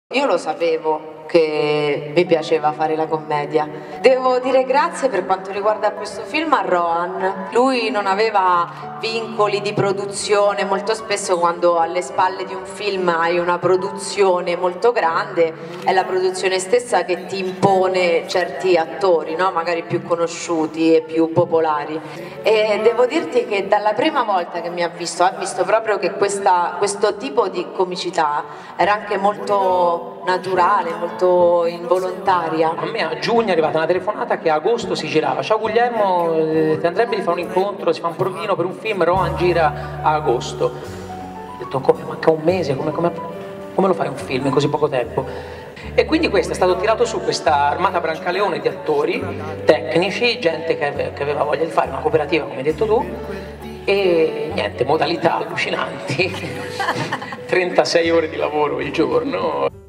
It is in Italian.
Io lo sapevo che mi piaceva fare la commedia. Devo dire grazie per quanto riguarda questo film a Rohan. Lui non aveva vincoli di produzione, molto spesso quando alle spalle di un film hai una produzione molto grande è la produzione stessa che ti impone certi attori, no? Magari più conosciuti e più popolari. E devo dirti che dalla prima volta che ha visto proprio che questo tipo di comicità era anche molto naturale, molto involontaria. A me a giugno è arrivata una telefonata che a agosto si girava. Ciao Guglielmo, ti andrebbe di fare un incontro, si fa un provino per un film, Rohan gira a agosto. Ho detto come, manca un mese, come lo fai un film in così poco tempo? E quindi questo è stato tirato su questa armata Brancaleone di attori, tecnici, gente che aveva voglia di fare una cooperativa come hai detto tu, e niente, modalità allucinanti, 36 ore di lavoro il giorno.